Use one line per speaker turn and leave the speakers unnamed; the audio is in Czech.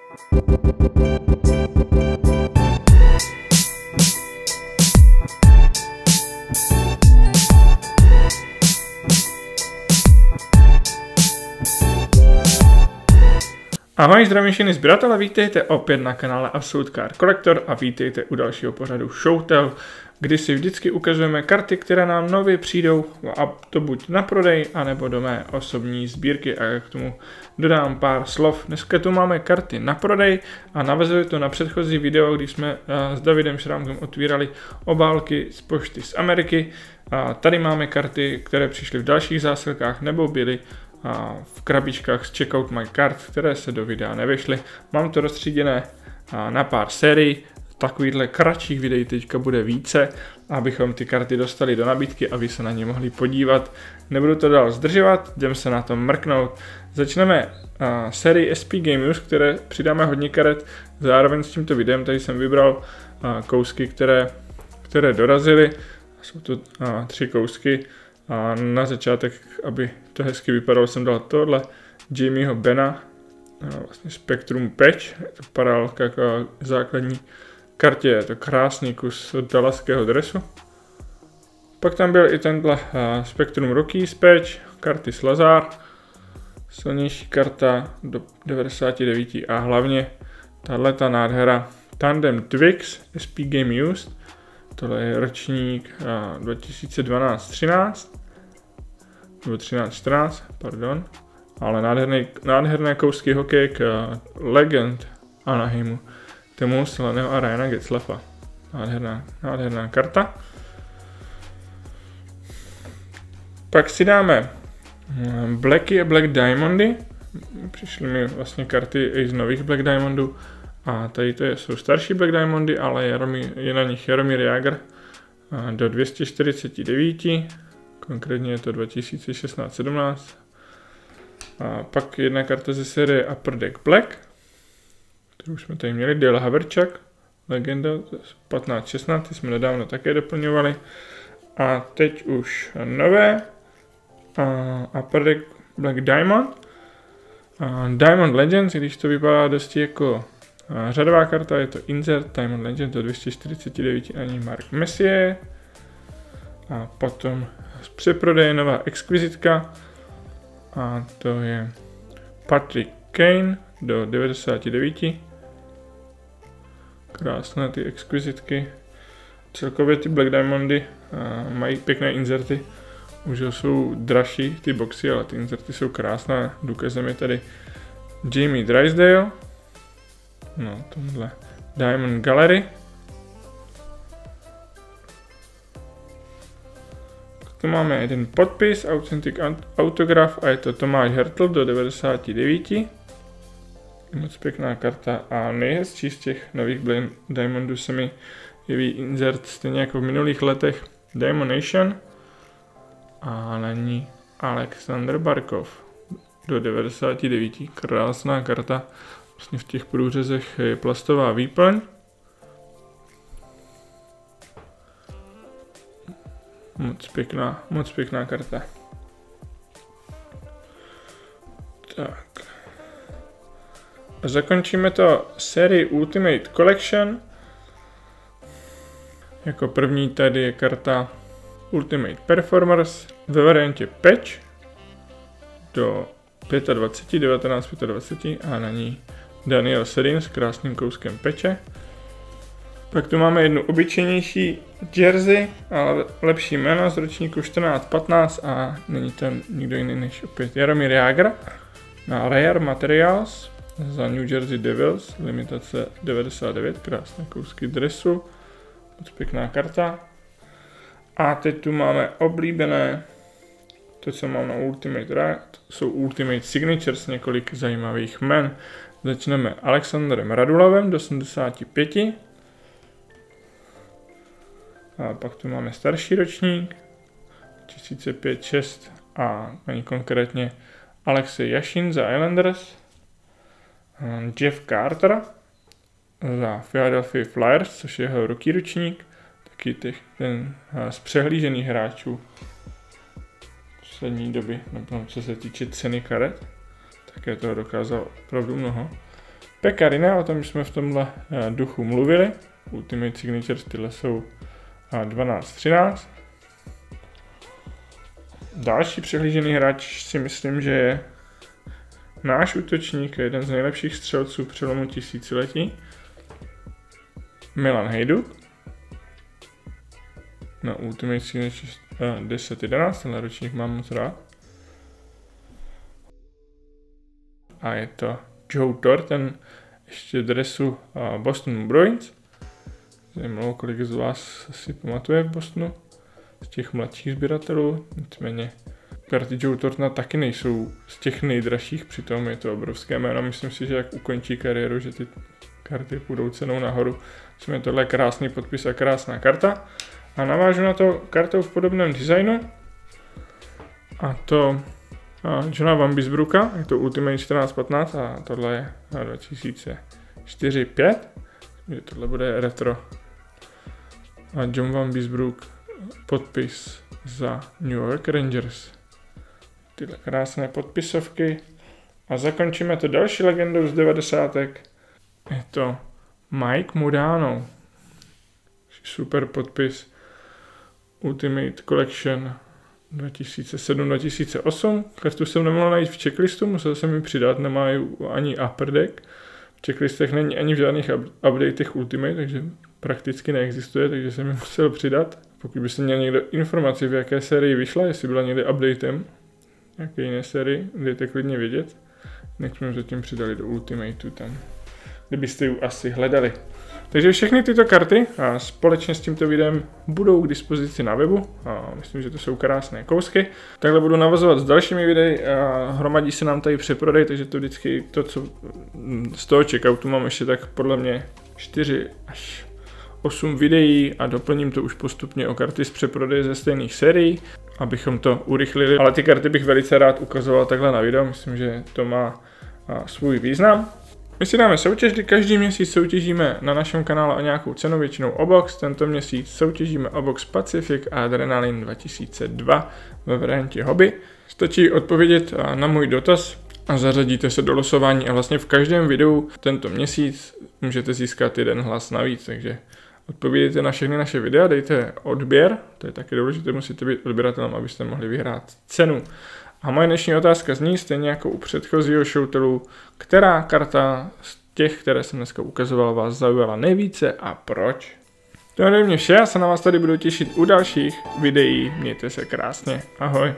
Ahoj, zdravím všechny sběratele, vítejte opět na kanále Absolute Card Collector a vítejte u dalšího pořadu Showtell, kdy si vždycky ukazujeme karty, které nám nově přijdou, a to buď na prodej, anebo do mé osobní sbírky, a já k tomu dodám pár slov. Dneska tu máme karty na prodej a navazuje to na předchozí video, kdy jsme s Davidem Šrámkem otvírali obálky z pošty z Ameriky. A tady máme karty, které přišly v dalších zásilkách nebo byly v krabičkách z Checkout My Card, které se do videa nevešly. Mám to rozstříděné na pár sérií, takovýchhle kratších videí teďka bude více, abychom ty karty dostali do nabídky a vy se na ně mohli podívat. Nebudu to dál zdržovat, jdeme se na to mrknout. Začneme sérii SP Game News, které přidáme hodně karet, zároveň s tímto videem tady jsem vybral kousky, které dorazily. Jsou to 3 kousky. A na začátek, aby to hezky vypadalo, jsem dal tohle Jamieho Benna, vlastně Spectrum Patch, to paralelka jako základní kartě, je to krásný kus dallaského dresu. Pak tam byl i tenhle Spectrum Rookies Patch, karty Slazar, silnější karta do 99 a hlavně tahleta nádhera Tandem Twix SP Game Used. Tohle je ročník 2012-13, nebo 13-14, pardon, ale nádherné kousky hokejek Legend Anaheimu, Tomu Slaného a Ryana Getzlaffa. Nádherná karta. Pak si dáme Blacky a Black Diamondy. Přišly mi vlastně karty i z nových Black Diamondů. A tady to jsou starší Black Diamondy, ale je na nich Jaromír Jágr do 249, konkrétně je to 2016-17. A pak jedna karta ze série Upper Deck Black, kterou jsme tady měli, Dale Haverchuk, legenda 15-16, ty jsme nedávno také doplňovali. A teď už nové Upper Deck Black Diamond, Diamond Legends, když to vypadá dosti jako řadová karta, je to Insert Diamond Legend do 249 ani Mark Messier. A potom z přeprodeje nová exkvizitka a to je Patrick Kane do 99. Krásné ty exkvizitky. Celkově ty Black Diamondy mají pěkné inserty. Už jsou dražší ty boxy, ale ty inserty jsou krásné. Důkazem je tady Jamie Drysdale. No, tomhle Diamond Gallery. Tu máme jeden podpis, Authentic Autograph, a je to Tomáš Hertl do 99. Moc pěkná karta a nejhezčí z těch nových Diamondů se mi jeví insert stejně jako v minulých letech Diamond Nation a na ní Alexander Barkov do 99. Krásná karta. Vlastně v těch průřezech je plastová výplň. Moc pěkná karta. Tak. A zakončíme to sérii Ultimate Collection. Jako první tady je karta Ultimate Performers ve variantě Patch do 25, 19, 25 a na ní Daniel Sedin s krásným kouskem peče. Pak tu máme jednu obyčejnější jersey, ale lepší jméno z ročníku 14-15 a není to nikdo jiný než opět Jaromír Jágr na Rare Materials za New Jersey Devils, limitace 99, krásné kousky dresu, moc pěkná karta. A teď tu máme oblíbené, to co mám na Ultimate Rare, jsou Ultimate Signatures, několik zajímavých jmen. Začneme Alexandrem Radulovem do 85. A pak tu máme starší ročník 2005-6 a není konkrétně Alexej Jašin za Islanders, Jeff Carter za Philadelphia Flyers, což je jeho rookie ročník, taky ten z přehlížených hráčů poslední doby, nebo co se týče ceny karet, také toho dokázal opravdu mnoho. Pekarina, o tom jsme v tomhle duchu mluvili. Ultimate Signatures, tyhle jsou 12-13. Další přehlížený hráč si myslím, že je náš útočník, jeden z nejlepších střelců přelomu tisíciletí. Milan Hejduk. Na Ultimate Signatures 10-11, tenhle ročník mám moc rád. A je to Joe Thor, ten ještě v dresu Boston Bruins. Zajímalo, kolik z vás si pamatuje v Bostonu, z těch mladších sběratelů. Nicméně karty Joe Thorna taky nejsou z těch nejdražších, přitom je to obrovské jméno. Myslím si, že jak ukončí kariéru, že ty karty půjdou cenou nahoru. Nicméně tohle je krásný podpis a krásná karta. A navážu na to kartou v podobném designu. A to Johna Van Biesbrooka, je to Ultimate 14-15 a tohle je 2004-5. Tohle bude retro. A John Van Biesbrook podpis za New York Rangers. Tyhle krásné podpisovky. A zakončíme to další legendou z 90. Je to Mike Modano. Super podpis Ultimate Collection 2007-2008. Kartu jsem nemohl najít v checklistu, musel jsem ji přidat, nemá ani upper deck. V checklistech není ani v žádných updatech Ultimate, takže prakticky neexistuje, takže jsem ji musel přidat. Pokud byste měl někdo informaci, v jaké sérii vyšla, jestli byla někdy updatem, jaké jiné sérii, dejte klidně vědět. Jinak jsme zatím přidali do Ultimateu tam, kdybyste ji asi hledali. Takže všechny tyto karty a společně s tímto videem budou k dispozici na webu. A myslím, že to jsou krásné kousky. Takhle budu navazovat s dalšími videi. A hromadí se nám tady přeprodej, takže to vždycky to, co z toho checkoutu mám ještě tak podle mě 4 až 8 videí a doplním to už postupně o karty z přeprodeje ze stejných sérií, abychom to urychlili. Ale ty karty bych velice rád ukazoval takhle na video, myslím, že to má svůj význam. My si dáme soutěž, kdy každý měsíc soutěžíme na našem kanále o nějakou cenu, většinou o box. Tento měsíc soutěžíme o box Pacific Adrenaline 2002 ve variantě hobby. Stačí odpovědět na můj dotaz a zařadíte se do losování a vlastně v každém videu tento měsíc můžete získat jeden hlas navíc, takže odpovědějte na všechny naše videa, dejte odběr, to je taky důležité, musíte být odběratelem, abyste mohli vyhrát cenu. A moje dnešní otázka zní, stejně jako u předchozího showtelu, která karta z těch, které jsem dneska ukazoval, vás zaujala nejvíce a proč? To je ode mě vše, já se na vás tady budu těšit u dalších videí, mějte se krásně, ahoj.